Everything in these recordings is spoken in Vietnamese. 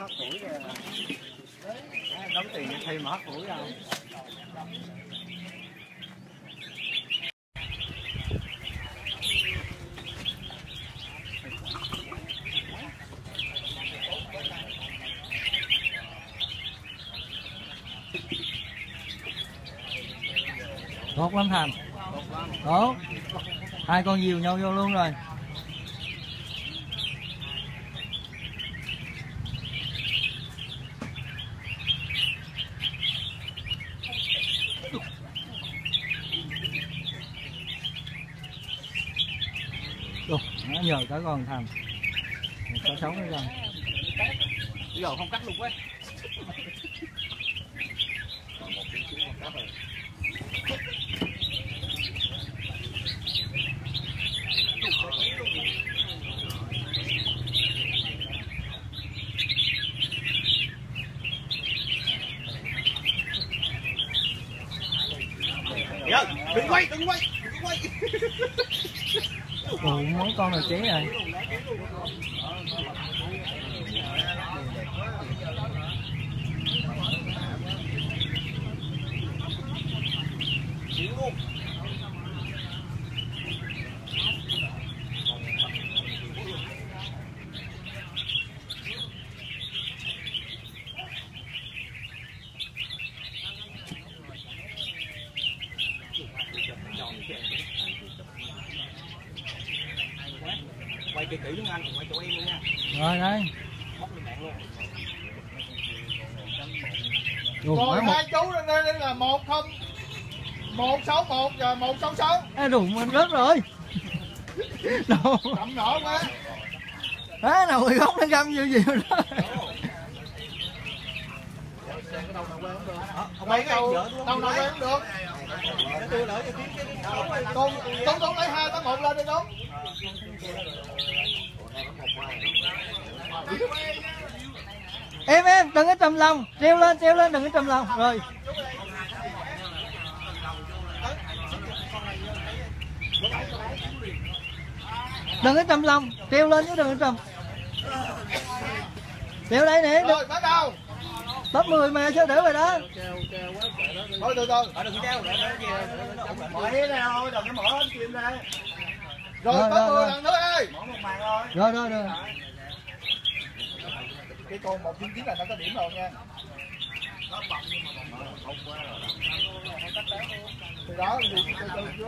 hết tuổi rồi. Đóng tiền thi mà hết tuổi đâu. Tốt lắm Thành. Tốt. Hai con dìu nhau vô luôn rồi. Ồ, nó nhờ cả con Thành. Có sống nữa rồi. Bây giờ không cắt luôn quá. Còn 1 tiếng 9 con cắt rồi. Đừng quay, đừng quay, đừng quay. Ồ, món con nào chế rồi. Quay kỹ kỹ luôn anh, quay chỗ em luôn nha. Rồi đây. Bóc lên mạng luôn. Rồi hai chú lên đây là 161 và 166. À, đụng anh rớt rồi. Đâu. Cầm nổ quá. Á, nào người gốc nó găm nhiều nhiều đó. Đâu nào quen cũng được. Con lấy 281 lên đi đúng. Em đừng có trầm lòng, treo lên đừng có trầm lòng. Rồi. Đừng có trầm lòng, treo lên chứ đừng có trầm. Treo đây nè. Rồi bắt đầu. Top 10 mà sao để rồi đó. Thôi từ từ. Đừng treo, Mở thế nào, đừng có mở hết chim ra. Rồi top 10 lần nữa ơi. mở một màn thôi. Rồi. Cái con 199 là nó có điểm rồi nha. Từ đó thì từ từ chứ.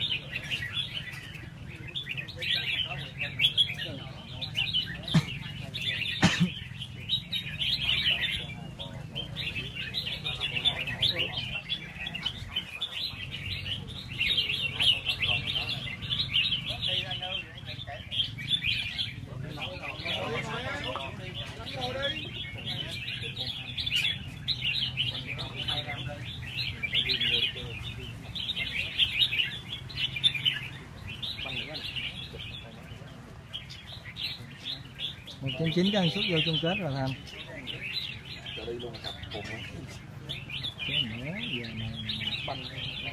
Một trên 9 cân xuất vô chung kết rồi Thành. Cho đi luôn cặp cùng á. Cái nữa giờ này Banh.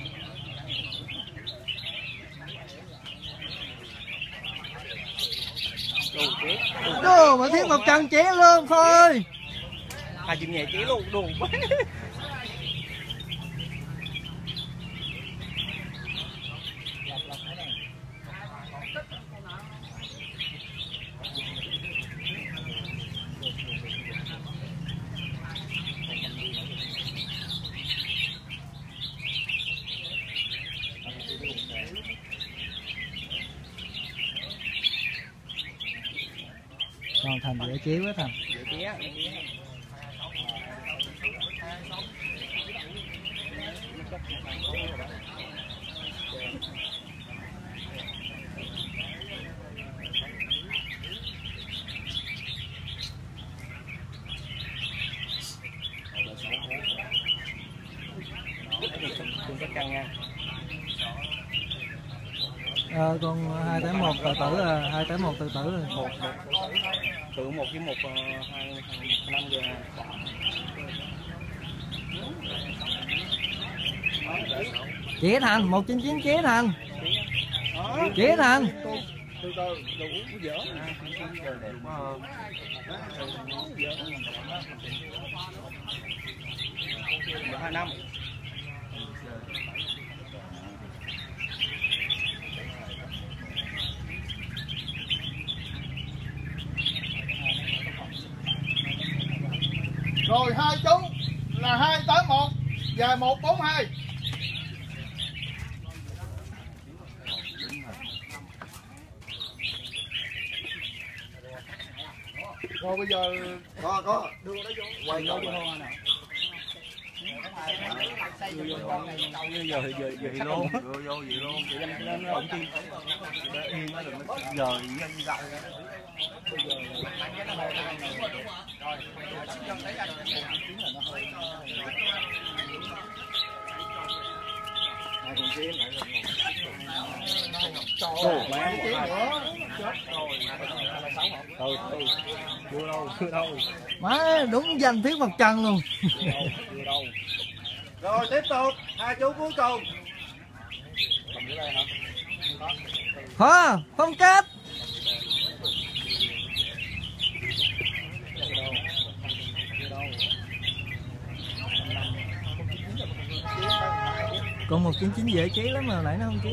đồ mà thiết 100 chế luôn thôi. Hai chim nhẹ chế luôn, đồ quá. Còn Thành dễ chế quá Thành. Dễ chế. Con 281 tự tử à, 281 tự tử rồi. Tự 1 với 1 5 giờ. Chế Thành 199 chế Thành. Chế Thành. Từ từ, đủ dở. Đẹp quá. 2 năm. Rồi hai chú là 281 và 142. Rồi bây giờ có đưa nó vô quay vô vô thôi nè. Giờ thì luôn, vô vậy luôn, vậy lên ổng tim. Yên nó đừng giờ nhân gạo. Chưa đâu. Má đúng danh Thiết Mặt Trăng luôn. Rồi tiếp tục hai chú cuối cùng. Hả? Phong cách. Còn 199 dễ chí lắm mà nãy nó không chí.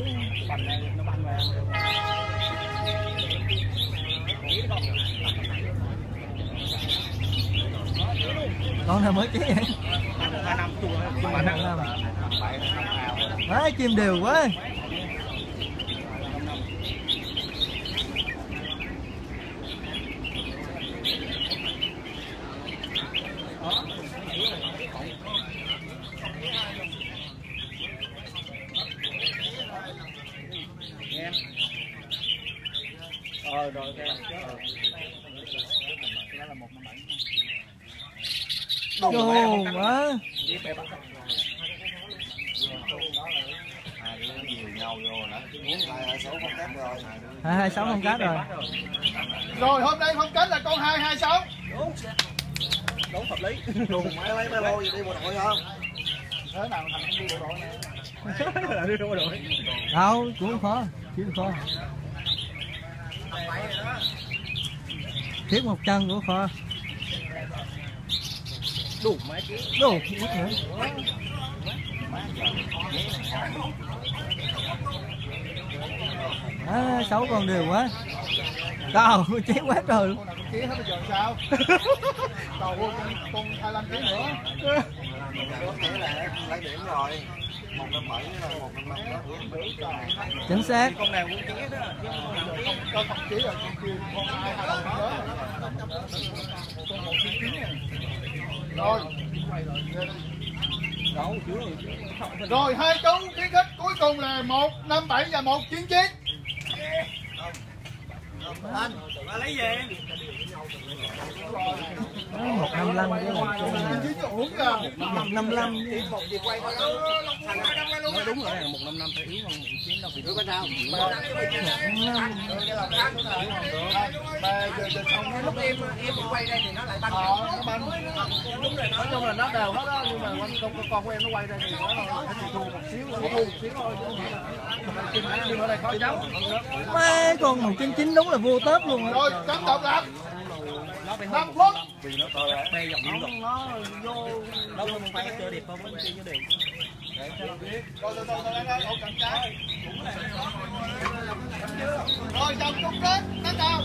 Con nào mới chí vậy? 2 năm chua. 2 năm. Đấy, chim đều quá. Rồi Đồ quá. Hai 26 không cát rồi. Rồi hôm nay không cát là con 226. đúng hợp lý. Đùng mấy lô gì đi bộ đội không? Thế nào thành đi bộ đội nè. Là đi bộ đội. Đâu, cũng khó, kiếm khó. Thiết một chân của kho. Đủ mấy ký. Đủ mất nữa. À, 6 con đều quá. Cao, cháy quá trời luôn. Con ký hết bây giờ sao? Đầu con 25 kg nữa. Có nghĩa là lấy điểm rồi. 157 là 155 đó. Chính xác. Con nào cũng ký đó. Con không ký rồi, con kia con 225 đó. Con 199 nè. Rồi. Rồi hai chú kiến thích cuối cùng là 157 và 199. Anh, bà lấy về. 155 với lại 155. Nói đúng rồi, 155 phải yếu hơn 199 đâu vì nó có sao. Lúc em quay đây thì nó lại banh. Nói chung là nó đều hết đó, nhưng mà con của em nó quay đây thì nó phải thua một xíu thôi. Chim ở đây khó cháu. Mấy con 199 đúng là vua tớp luôn. Rồi, cắm độc lập. Nó phải 5 phút. vì nó bê dòng nó vô nó không phải chơi đẹp không, nó chơi vô đẹp. Rồi chồng chung kết đánh đầu.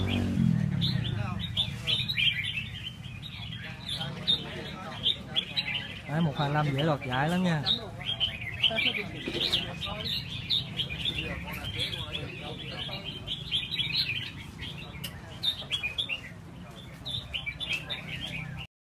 Đấy, 125 dễ đoạt giải lắm nha.